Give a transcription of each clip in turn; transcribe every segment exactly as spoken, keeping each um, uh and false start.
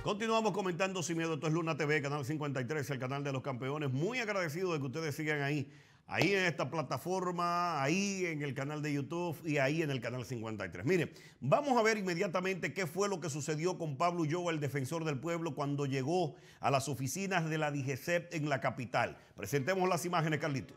Continuamos comentando Sin Miedo. Esto es Luna T V, Canal cincuenta y tres, el canal de los campeones. Muy agradecido de que ustedes sigan ahí. Ahí en esta plataforma, ahí en el canal de YouTube y ahí en el canal cincuenta y tres. Mire, vamos a ver inmediatamente qué fue lo que sucedió con Pablo Ulloa, el defensor del pueblo, cuando llegó a las oficinas de la D G C E P en la capital. Presentemos las imágenes, Carlito.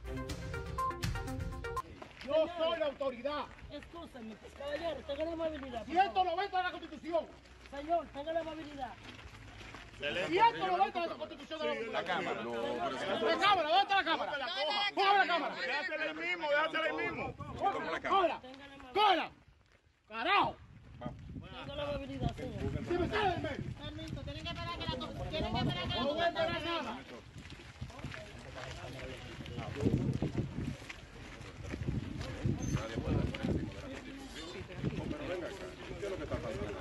Yo soy la autoridad. Escúchame, caballero, tenga la amabilidad. ciento noventa de la Constitución. Señor, tenga la amabilidad. ciento noventa de la Constitución de la República. La cámara, no, pero La cámara, ¿dónde está la cámara? Póngame la cámara. déjatela ahí mismo, déjatela ahí mismo. ¡Cógela! ¡Cógela! ¡Carajo! Tenga la amabilidad, señor. ¡Si me sale del medio! Permiso, tienen que esperar que la tienen que esperar que la ¡No voy a esperar nada! ¿Qué es lo que está pasando?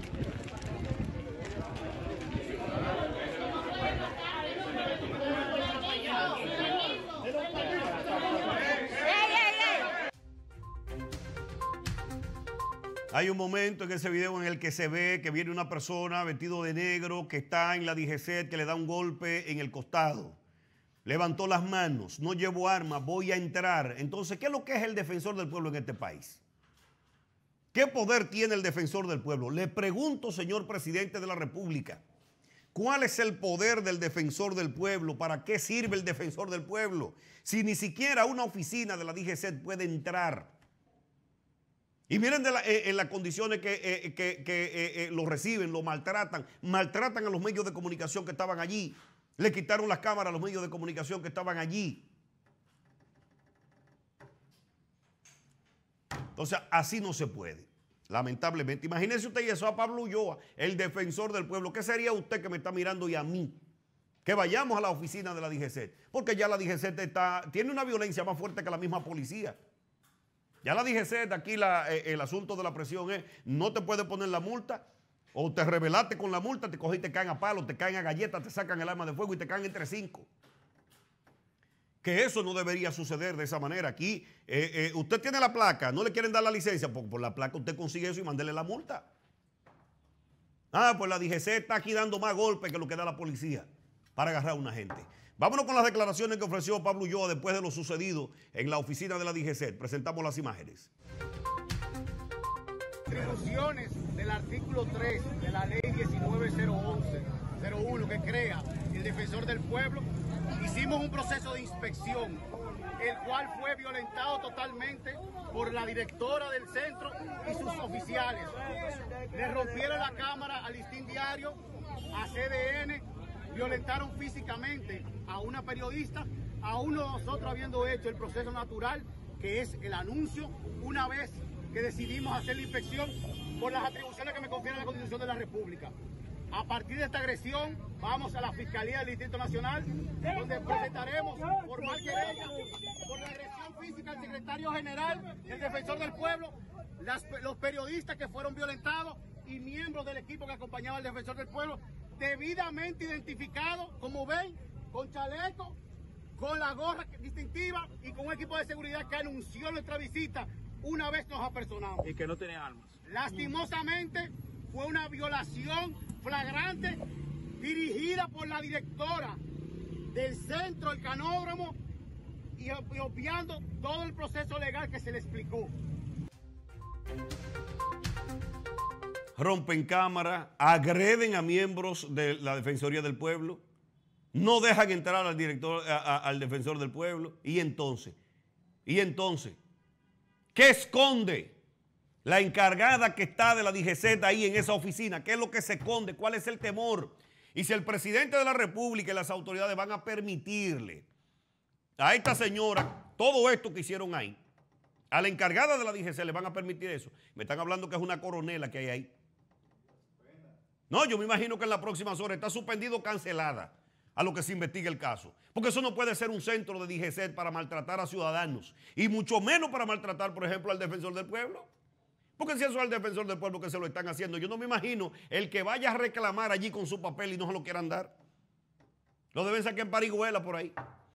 Hay un momento en ese video en el que se ve que viene una persona vestido de negro que está en la D G C E P, que le da un golpe en el costado. Levantó las manos, no llevo armas, voy a entrar. Entonces, ¿qué es lo que es el defensor del pueblo en este país? ¿Qué poder tiene el defensor del pueblo? Le pregunto, señor presidente de la República, ¿cuál es el poder del defensor del pueblo? ¿Para qué sirve el defensor del pueblo? Si ni siquiera una oficina de la D G C E P puede entrar. Y miren de la, eh, en las condiciones que, eh, que, que eh, eh, lo reciben, lo maltratan, maltratan a los medios de comunicación que estaban allí. Le quitaron las cámaras a los medios de comunicación que estaban allí. Entonces, así no se puede, lamentablemente. Imagínense usted y eso a Pablo Ulloa, el defensor del pueblo. ¿Qué sería usted que me está mirando y a mí? Que vayamos a la oficina de la D G C E P, porque ya la D G C E P está, tiene una violencia más fuerte que la misma policía. Ya la D G C E P, aquí la, eh, el asunto de la presión es, no te puede poner la multa, o te rebelaste con la multa, te cogí y te caen a palo, te caen a galletas, te sacan el arma de fuego y te caen entre cinco. Que eso no debería suceder de esa manera. Aquí, eh, eh, usted tiene la placa, no le quieren dar la licencia, porque por la placa usted consigue eso y mándele la multa. Ah, pues la D G C está aquí dando más golpes que lo que da la policía para agarrar a una gente. Vámonos con las declaraciones que ofreció Pablo Ulloa después de lo sucedido en la oficina de la D G C. Presentamos las imágenes. Atribuciones del artículo tres de la ley diecinueve cero once cero uno que crea el defensor del pueblo, hicimos un proceso de inspección, el cual fue violentado totalmente por la directora del centro y sus oficiales. Le rompieron la cámara al Listín Diario, a C D N, violentaron físicamente a una periodista, aún nosotros habiendo hecho el proceso natural, que es el anuncio, una vez que decidimos hacer la inspección por las atribuciones que me confiere la Constitución de la República. A partir de esta agresión, vamos a la Fiscalía del Distrito Nacional, donde presentaremos formal querella por la agresión física al secretario general, el defensor del pueblo, las, los periodistas que fueron violentados y miembros del equipo que acompañaba al defensor del pueblo, debidamente identificados, como ven, con chaleco, con la gorra distintiva y con un equipo de seguridad que anunció nuestra visita una vez nos apersonamos. Y que no tenía armas. Lastimosamente fue una violación flagrante dirigida por la directora del centro, el canódromo, y obviando todo el proceso legal que se le explicó. Rompen cámara, agreden a miembros de la Defensoría del Pueblo, no dejan entrar al director, a, a, al defensor del pueblo, y entonces, y entonces, ¿qué esconde la encargada que está de la D G C E P ahí en esa oficina? ¿Qué es lo que se esconde? ¿Cuál es el temor? Y si el presidente de la República y las autoridades van a permitirle a esta señora todo esto que hicieron ahí, a la encargada de la D G C E P le van a permitir eso. Me están hablando que es una coronela que hay ahí. No, yo me imagino que en las próximas horas está suspendido o cancelada a lo que se investigue el caso. Porque eso no puede ser un centro de D G C E P para maltratar a ciudadanos. Y mucho menos para maltratar, por ejemplo, al defensor del pueblo. Porque si eso es al defensor del pueblo que se lo están haciendo, yo no me imagino el que vaya a reclamar allí con su papel y no se lo quieran dar. Lo deben sacar en parihuela por ahí.